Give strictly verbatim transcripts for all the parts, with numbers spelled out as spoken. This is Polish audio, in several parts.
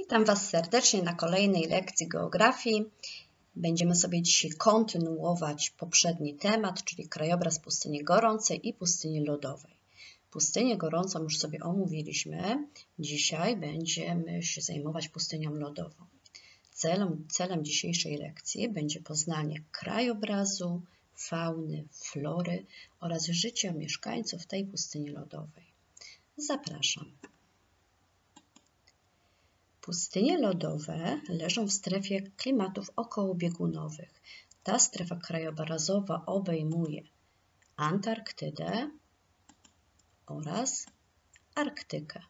Witam Was serdecznie na kolejnej lekcji geografii. Będziemy sobie dzisiaj kontynuować poprzedni temat, czyli krajobraz pustyni gorącej i pustyni lodowej. Pustynię gorącą już sobie omówiliśmy. Dzisiaj będziemy się zajmować pustynią lodową. Celem, celem dzisiejszej lekcji będzie poznanie krajobrazu, fauny, flory oraz życia mieszkańców tej pustyni lodowej. Zapraszam. Pustynie lodowe leżą w strefie klimatów okołobiegunowych. Ta strefa krajobrazowa obejmuje Antarktydę oraz Arktykę.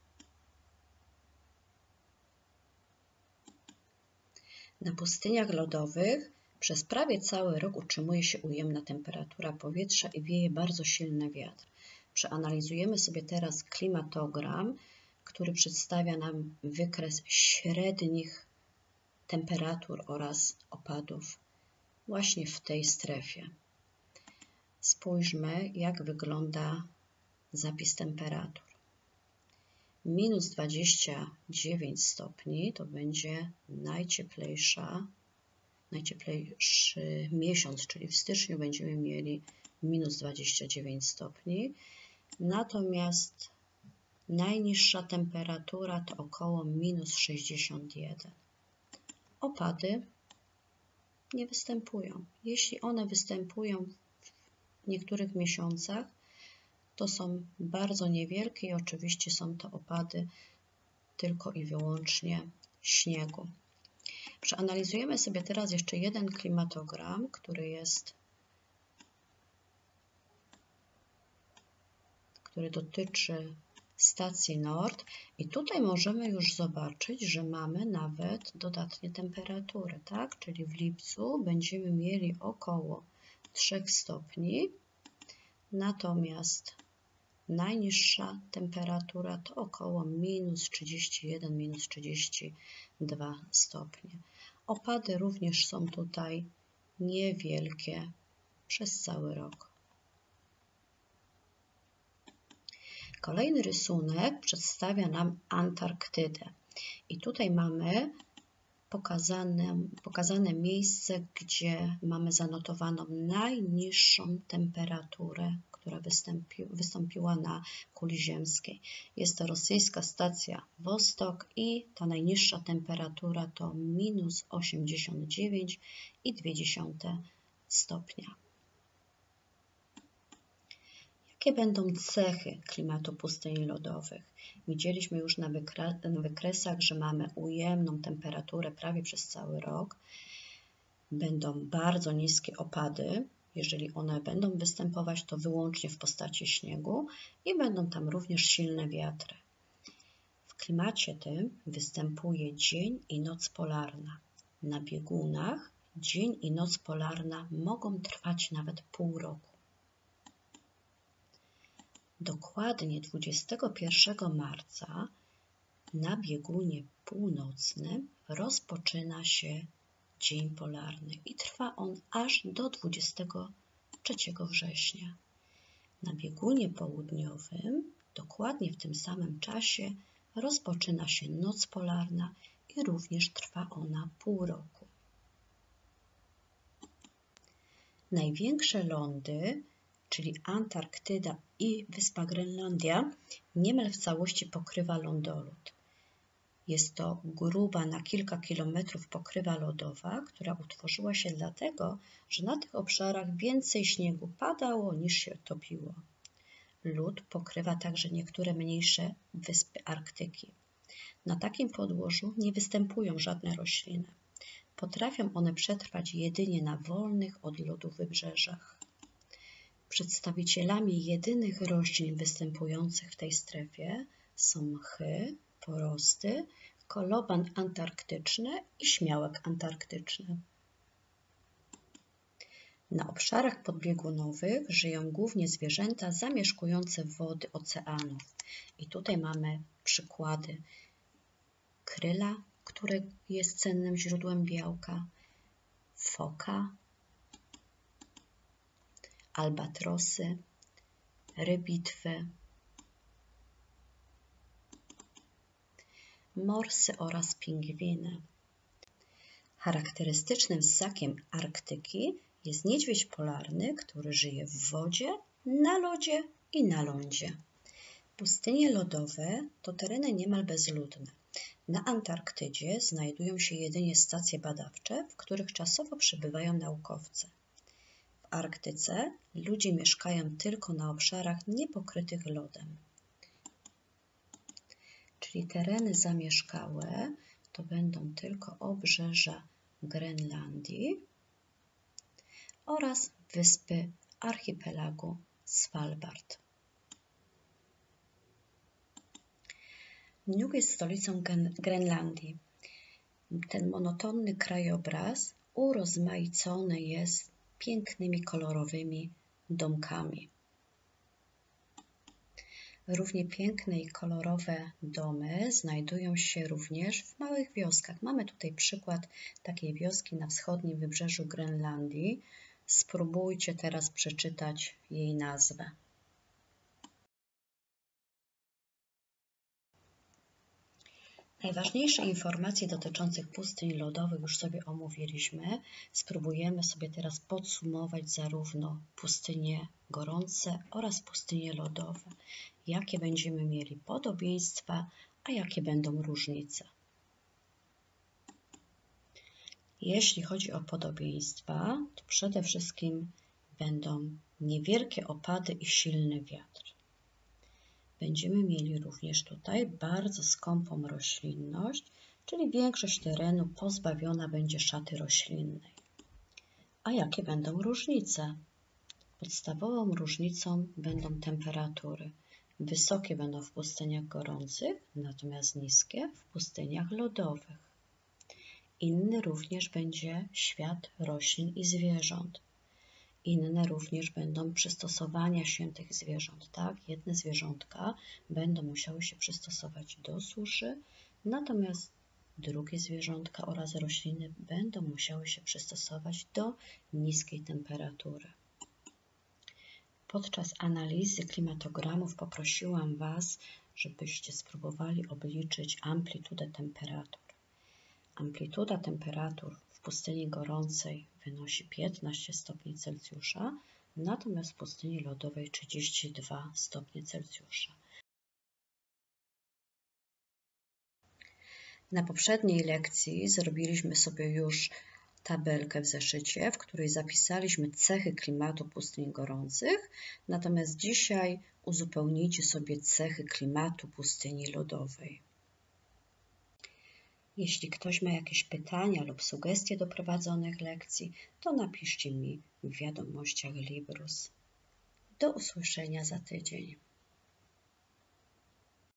Na pustyniach lodowych przez prawie cały rok utrzymuje się ujemna temperatura powietrza i wieje bardzo silny wiatr. Przeanalizujemy sobie teraz klimatogram, który przedstawia nam wykres średnich temperatur oraz opadów właśnie w tej strefie. Spójrzmy, jak wygląda zapis temperatur. Minus dwadzieścia dziewięć stopni to będzie najcieplejsza, najcieplejszy miesiąc, czyli w styczniu będziemy mieli minus dwadzieścia dziewięć stopni. Natomiast najniższa temperatura to około minus sześćdziesiąt jeden. Opady nie występują. Jeśli one występują w niektórych miesiącach, to są bardzo niewielkie i oczywiście są to opady tylko i wyłącznie śniegu. Przeanalizujemy sobie teraz jeszcze jeden klimatogram, który jest, który dotyczy stacji Nord i tutaj możemy już zobaczyć, że mamy nawet dodatnie temperatury, tak? Czyli w lipcu będziemy mieli około trzy stopni, natomiast najniższa temperatura to około minus trzydzieści jeden, minus trzydzieści dwa stopnie. Opady również są tutaj niewielkie przez cały rok. Kolejny rysunek przedstawia nam Antarktydę. I tutaj mamy pokazane, pokazane miejsce, gdzie mamy zanotowaną najniższą temperaturę, która wystąpi, wystąpiła na kuli ziemskiej. Jest to rosyjska stacja Wostok i ta najniższa temperatura to minus osiemdziesiąt dziewięć i dwie dziesiąte stopnia. Jakie będą cechy klimatu pustyni lodowych? Widzieliśmy już na wykresach, że mamy ujemną temperaturę prawie przez cały rok. Będą bardzo niskie opady. Jeżeli one będą występować, to wyłącznie w postaci śniegu i będą tam również silne wiatry. W klimacie tym występuje dzień i noc polarna. Na biegunach dzień i noc polarna mogą trwać nawet pół roku. Dokładnie dwudziestego pierwszego marca na biegunie północnym rozpoczyna się dzień polarny i trwa on aż do dwudziestego trzeciego września. Na biegunie południowym dokładnie w tym samym czasie rozpoczyna się noc polarna i również trwa ona pół roku. Największe lądy, czyli Antarktyda i wyspa Grenlandia, niemal w całości pokrywa lądolód. Jest to gruba na kilka kilometrów pokrywa lodowa, która utworzyła się dlatego, że na tych obszarach więcej śniegu padało niż się topiło. Lód pokrywa także niektóre mniejsze wyspy Arktyki. Na takim podłożu nie występują żadne rośliny. Potrafią one przetrwać jedynie na wolnych od lodu wybrzeżach. Przedstawicielami jedynych roślin występujących w tej strefie są mchy, porosty, koloban antarktyczny i śmiałek antarktyczny. Na obszarach podbiegunowych żyją głównie zwierzęta zamieszkujące wody oceanów. I tutaj mamy przykłady kryla, który jest cennym źródłem białka, foka, albatrosy, rybitwy. morsy oraz pingwiny. Charakterystycznym ssakiem Arktyki jest niedźwiedź polarny, który żyje w wodzie, na lodzie i na lądzie. Pustynie lodowe to tereny niemal bezludne. Na Antarktydzie znajdują się jedynie stacje badawcze, w których czasowo przebywają naukowcy. W Arktyce ludzie mieszkają tylko na obszarach niepokrytych lodem. Czyli tereny zamieszkałe to będą tylko obrzeża Grenlandii oraz wyspy archipelagu Svalbard. Nuuk jest stolicą Grenlandii. Ten monotonny krajobraz urozmaicony jest pięknymi, kolorowymi domkami. Równie piękne i kolorowe domy znajdują się również w małych wioskach. Mamy tutaj przykład takiej wioski na wschodnim wybrzeżu Grenlandii. Spróbujcie teraz przeczytać jej nazwę. Najważniejsze informacje dotyczące pustyń lodowych już sobie omówiliśmy. Spróbujemy sobie teraz podsumować zarówno pustynie gorące oraz pustynie lodowe. Jakie będziemy mieli podobieństwa, a jakie będą różnice. Jeśli chodzi o podobieństwa, to przede wszystkim będą niewielkie opady i silny wiatr. Będziemy mieli również tutaj bardzo skąpą roślinność, czyli większość terenu pozbawiona będzie szaty roślinnej. A jakie będą różnice? Podstawową różnicą będą temperatury. Wysokie będą w pustyniach gorących, natomiast niskie w pustyniach lodowych. Inny również będzie świat roślin i zwierząt. Inne również będą przystosowania się tych zwierząt. Tak? Jedne zwierzątka będą musiały się przystosować do suszy, natomiast drugie zwierzątka oraz rośliny będą musiały się przystosować do niskiej temperatury. Podczas analizy klimatogramów poprosiłam Was, żebyście spróbowali obliczyć amplitudę temperatur. Amplituda temperatur w pustyni gorącej wynosi piętnaście stopni Celsjusza, natomiast w pustyni lodowej trzydzieści dwa stopnie Celsjusza. Na poprzedniej lekcji zrobiliśmy sobie już tabelkę w zeszycie, w której zapisaliśmy cechy klimatu pustyń gorących, natomiast dzisiaj uzupełnijcie sobie cechy klimatu pustyni lodowej. Jeśli ktoś ma jakieś pytania lub sugestie do prowadzonych lekcji, to napiszcie mi w wiadomościach Librus. Do usłyszenia za tydzień.